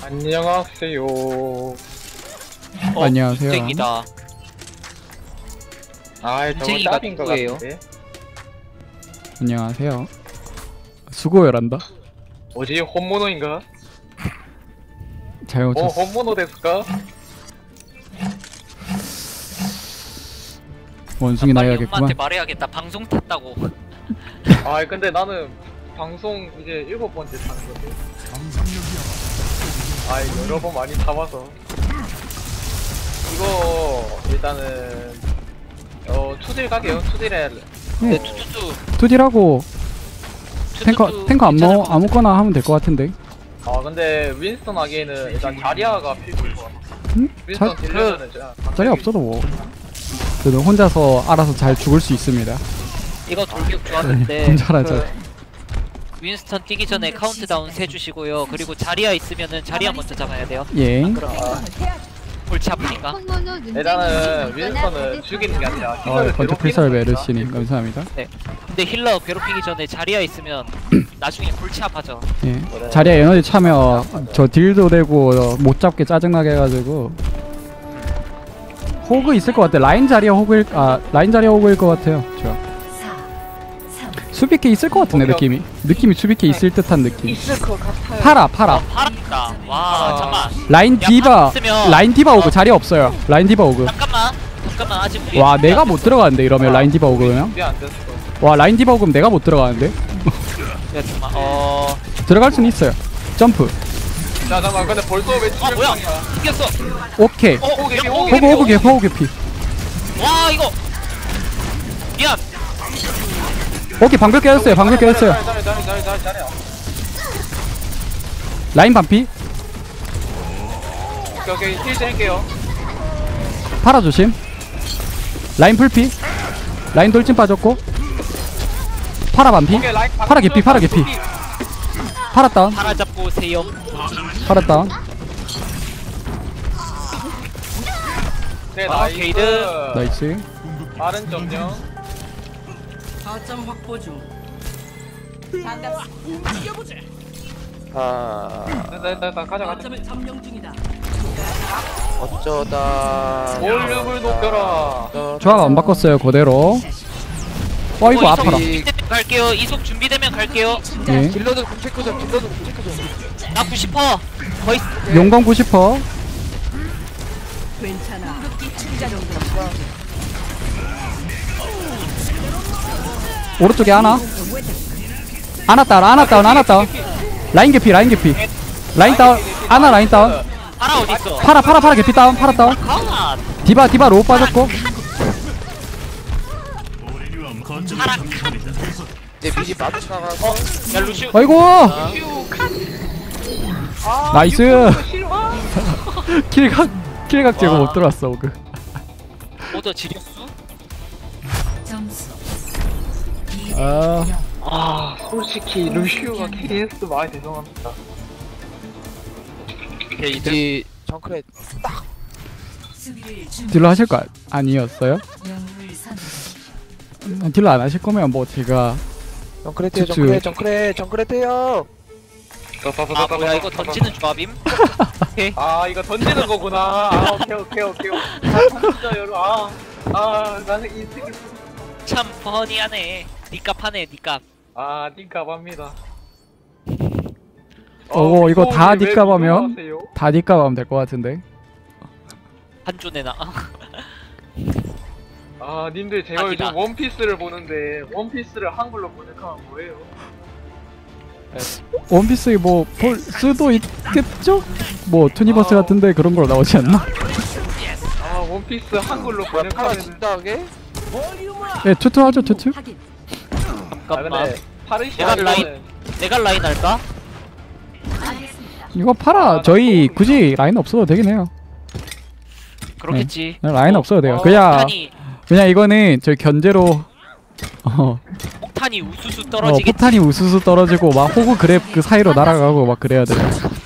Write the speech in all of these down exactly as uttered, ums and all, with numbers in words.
안녕하세요. 어, 안녕하세요. 쟁이다. 아, 저거 쟁이가 짭인 것 누구예요? 같은데. 안녕하세요. 수고열한다. 뭐지? 혼모노인가? 잘못 어, 쳤어. 혼모노 됐을까? 원숭이 빨리 나야겠구만. 엄마한테 말해야겠다. 방송 탔다고. 아, 근데 나는 방송 이제 일곱 번째 타는 건데. 아, 여러 번 많이 타봐서. 이거 일단은 어 투딜 가게요. 투딜에 네, 투투투. 투딜하고 탱커 투투투 탱커 아무 괜찮을 것 같아. 아무거나 하면 될 것 같은데. 아 근데 윈스턴 하기에는 일단 자리아가 필수일 것 같아. 응? 윈스턴 자, 딜러는 진짜 자리 없어도 뭐. 그래도 혼자서 알아서 잘 죽을 수 있습니다. 이거 돌격 좋았는데 혼자라 잘. 그, 윈스턴 뛰기 전에 카운트다운 세주시고요. 그리고 자리아 있으면은 자리아 먼저 잡아야 돼요. 예. 그럼 골치 아프니까. 일단은 윈스턴은 죽이는 게 아니라 어, 힐러를 번쩍 괴롭히는 필살 거니까. 메르시님 감사합니다. 근데 힐러 괴롭히기 전에 자리아 있으면 나중에 골치 아파져. 예. 자리에 에너지 차면 저 딜도 되고 못 잡게 짜증나게 해가지고. 호그 있을 것 같아. 라인 자리에 호그일 아 라인 자리에 호그일 것 같아요. 저. 수비캐 있을 것 같은데 느낌이. 느낌이 수비캐 있을 듯한 느낌. 있을 것 같아요. 파라 파라. 어, 파란다. 와, 아. 잠만. 라인 야, 디바 파라 있으면- 라인 디바 오그 어. 자리 없어요. 라인 디바 오그. 잠깐만. 잠깐만. 아직 우리 와 내가 못 들어가는데 이러면 라인 디바 오그면. 준비 안 됐어. 와 라인 디바 오그면 내가 못 들어가는데. 야, 잠깐만. 어. 들어갈 순 있어요. 점프. 자 잠깐 근데 벌써 왜 아, 뭐야? 칠백이야? 이겼어. 오케이. 어, 호그 개피, 야, 호그 호그 호그 개피 호그 개피. 와, 이거. 미안. 오케이 방벽 깨졌어요. 방벽 깨졌어요. 잘해 잘해 잘해 잘해 잘해. 라인 반피. 오케이 오케이 힐드 할게요. 파라 조심. 라인 풀피. 라인 돌진 빠졌고. 파라 반피. 오케이 라인 파라 개피, 파라 개피. 파라 다운. 하나 잡고 세요. 파라 다운. 네 아, 나이스. 게이드. 나이스. 빠른 점령. 거점 확보 중. 아 됐다 됐다 됐다 가자 가자. 거점을 점령 중이다. 어쩌다 볼륨을 높여라. 조합 안 바꿨어요. 그대로. 와 이거 어, 아파라. 이속 준비되면 갈게요. 이속 준비되면 갈게요. 예. 딜러는 공체크점 딜러는 공체크점 나 구십 퍼센트 거의 용광 구십 퍼센트. 괜찮아. 오른쪽에 하나. 하나 다운. 하나 다운. 하나 다운. 라인 개피. 라인 개피. 라인 다운. 하나 라인 다운. 파라 어디 있어? 파라 파라 파라 개피 다운. 파라 다운. 컷. 디바 디바 로우 빠졌고. 파라 이제 미리 마주 나가서 야 루시우. 아이고. 아, 나이스. 육십오 실화. 킬각 킬각 제거 와. 못 들어왔어. 오그. 오더 지렸수? 아 아 솔직히 루시우가 케이에스 많이 죄송합니다. 오케이 이제 이제 정크레 딜러 하실 거 아- 아니었어요? 음, 딜러 안 하실 거면 뭐 제가 정크레 태요 쭈쭈. 정크레 정크레 정크레 태요 아 뭐야 이거 던지는 조합임? 오케이. 아 이거 던지는 거구나. 아 오케이 오케이 오케이. 아 진짜 여러분. 아아 나는 이 스킬. 참 버니하네. 니값 하네 니값. 아 띵값합니다. 어, 이거 다 왜 닉값 하면? 무서워하세요? 다 니값 하면 될 것 같은데. 한조 내나. 아 님들 제가 아니다. 요즘 원피스를 보는데 원피스를 한글로 번역하면 뭐예요? 원피스 뭐 볼 수도 있겠죠? 뭐 투니버스 아. 같은데 그런 걸로 나오지 않나? 아 원피스 한글로 뭐야 파라 번역하면은 진짜하게? 네 투투 하죠 투투. 확인. 아 잠깐만. 근데 파르시 내가 라인- 내가 라인 할까? 이거 팔아 저희 굳이 라인 없어도 되긴 해요. 그렇겠지. 그냥 라인 어, 없어도 돼요. 어, 그냥 폭탄이 그냥 이거는 저희 견제로 어, 폭탄이 우수수 어 떨어지겠지. 폭탄이 우수수 떨어지고 막 호구 그랩 그 사이로 날아가고 막 그래야 돼요.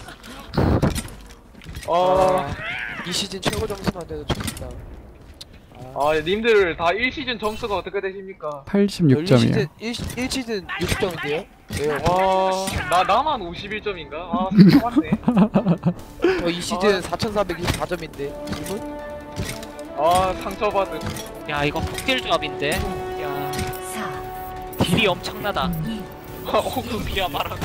어... 이 시즌 최고 점수만 돼도 좋겠다 아 님들 다 일 시즌 점수가 어떻게 되십니까? 팔십육 점이에요. 일 시즌 일 시즌 육십 점인데요? 왜요? 와, 나 나만 오십일 점인가? 아, 진짜 맞네. 저이 시즌 사천사백이십사 점인데 이분? 아, 상처받은. 야 이거 폭딜 조합인데. 야 사, 딜이 엄청나다. 이, 아, 호그. 비야 말아.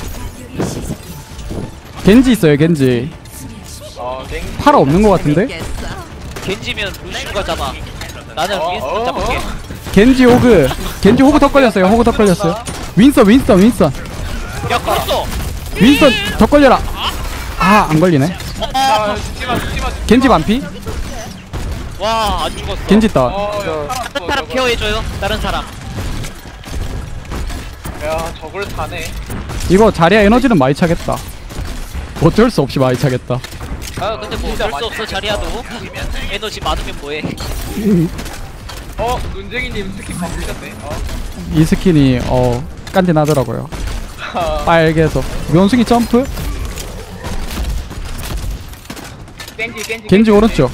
겐지 있어요 겐지. 아, 갱. 팔아 없는 것 같은데? 겐지면 루시우가 잡아. 나는 어, 윈스턴 어, 잡을게. 어. 겐지 호그. 겐지 호그 더 걸렸어요. 호그 더 걸렸어요. 윈선 윈선 윈선. 야 끌었어. 윈선 더 걸려라. 아 안 걸리네. 아, 죽지마, 죽지마. 겐지 반피. 와안 죽었어. 겐지 따. 어, 야, 다른 살았어. 사람 저거. 케어해줘요. 다른 사람. 야, 저걸 타네. 이거 자리야 에너지는 많이 차겠다. 어쩔 수 없이 많이 차겠다. 아 근데 뭐 진짜 어쩔 수 없어 많이 자리야도. 에너지 많으면 뭐해. 어, 눈쟁이님 스킨 바꾸셨네. 어. 이 스킨이 어 깐진하더라고요. 빨개서 원숭이 점프. 겐지, 겐지. 겐지 오른쪽.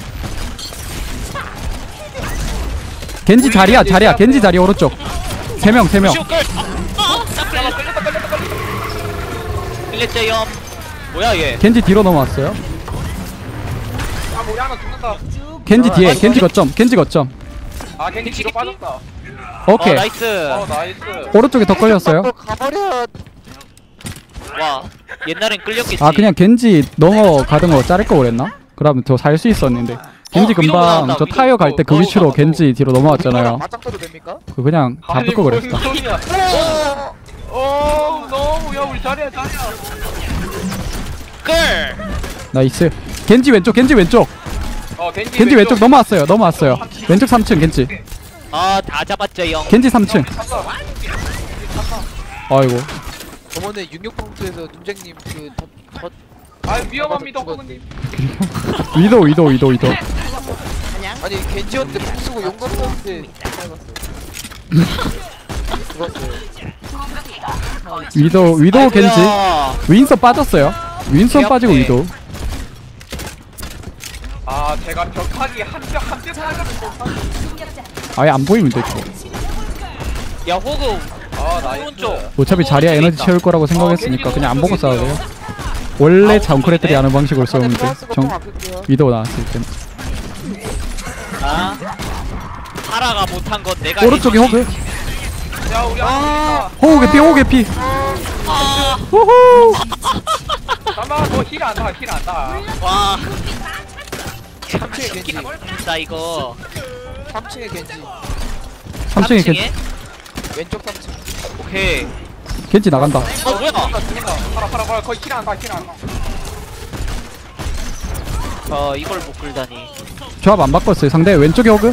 겐지 자리야 자리야 겐지 자리 오른쪽. 세 명 세 명. 루시우 끌. 아, 나 끌렸다 끌렸다 끌렸다 끌렸다. 염. 뭐야 얘. 겐지 뒤로 넘어왔어요. 아, 우리 하나 죽는다. 겐지 뒤에 겐지 거점 겐지 거점. 아, 겐지 뒤로 빠졌다. 어 오케이. 나이스. 어, 나이스. 오른쪽에 더 걸렸어요. 또 가버려. 와 옛날엔 끌렸겠지. 아 그냥 겐지 넘어가던 거 자를 거 그랬나? 그러면 더 살 수 있었는데. 겐지 어, 위로 금방 나왔다, 저 위로. 타이어 갈 때 그 어, 위치로 어, 겐지 뒤로 넘어왔잖아요. 맞짱 떠도 됩니까? 그 그냥 잡을 거 뭔 그랬어. 소리야. 어, 너무 야 우리 자리야 자리야. 끌. 나이스. 겐지 왼쪽 겐지 왼쪽. 어, 겐지, 겐지 왼쪽 넘어왔어요. 넘어왔어요. 왼쪽 삼 층 겐지. 아다 잡았죠 영. 겐지 삼 층. 아이고. 저번에 육육펑트에서 눈쟁님 그덧덧 아, 위험합니다, 호그님. 위도 위도 위도 위도. 아니 겐지한테 푹 쓰고 용감 썼는데 죽었어요. 위도 위도 겐지. 아이고야. 윈선 빠졌어요. 윈선 귀엽네. 빠지고 위도. 아, 제가 벽하기 한벽한대 빠졌어. 아예 안 보이면 되죠. 야 호그 아, 나이스. 오른쪽. 어차피 자리야 에너지 채울 거라고 생각했으니까 그냥 안 보고 싸워도 돼요. 원래 정크레들이 하는 방식으로 싸우는데 정 위도 나왔을 땐. 아 파라가 못한 건 내가 오른쪽에 해주지. 호그. 야, 우리 하나 호그 개피 호그 개피. 아, 호호. 잠깐만, 너힐안 나, 힐안 나. 와 삼 층에 겐지. 진짜 이거 삼 층에 겐지. 삼 층에 삼 겐지. 왼쪽 삼 층. 오케이. 겐지 나간다. 어 뭐야. 팔아, 팔아, 팔아. 거의 힐안 나, 힐안 나. 어 이걸 못 끌다니. 조합 안 바꿨어요. 상대 왼쪽에 호그.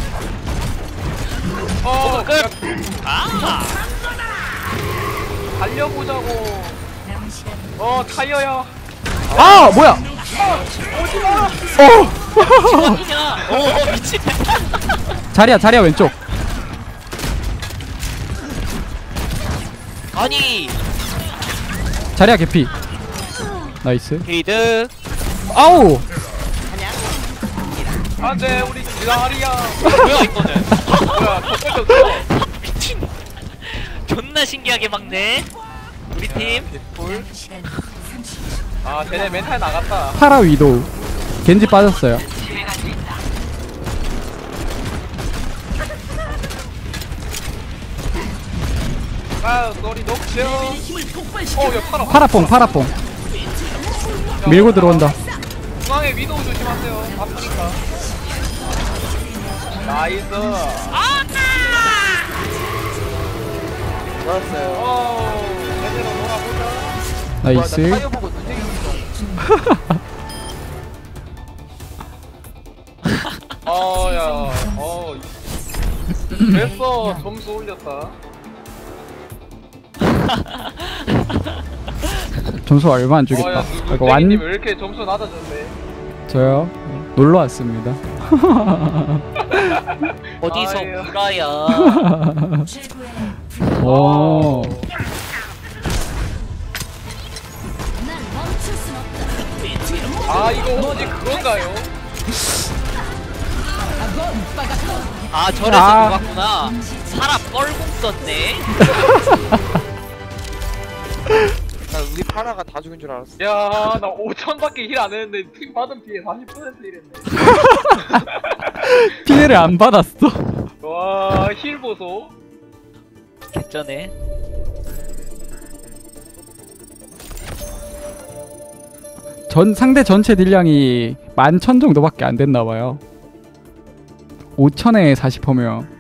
어, 끝. 야, 아 달려보자고. 어, 타이어야. 아 뭐야? 오지마. 어. 아니야. 오 미친. 자리야 자리야 왼쪽. 아니 자리야 개피. 나이스. 게이드. 아우. 안돼, 우리 자리야. 뭐야 이거는. 뭐야, 더 뺏겼어. 미친. 존나 신기하게 막네. 우리 팀. 볼. 아, 쟤네 멘탈 나갔다. 파라 위도. 겐지 빠졌어요. 아, 너리 녹죠. 어, 야, 팔아. 파라뽕 파라뽕. 밀고 들어온다. 중앙에 위도우 조심하세요. 아프니까. 나이스. 좋았어요. 어, 제대로 놀아보자. 나이스. 타이어 보고 눈쟁이 어, 야, 어. 됐어, 점수 올렸다. 점수 얼마 안 주겠다. 어, 야, 이거 눈쟁이님 왜 완 이렇게 점수 낮아졌네. 저요 놀러 왔습니다. 어디서 아유. 구라야. 오. 아, 이거 혹시 그건가요? 아 저래서 아. 녹았구나. 사람 뻘공 썼네. 나 우리 파라가 다 죽은 줄 알았어. 야, 나 오천밖에 힐 안 했는데 팀 받은 피해 사십 퍼센트 힐했네. 피해를 안 받았어. 와, 힐 보소. 개쩌네. 전 상대 전체 딜량이 만 천 정도밖에 안 됐나봐요. 오천에 사십 퍼면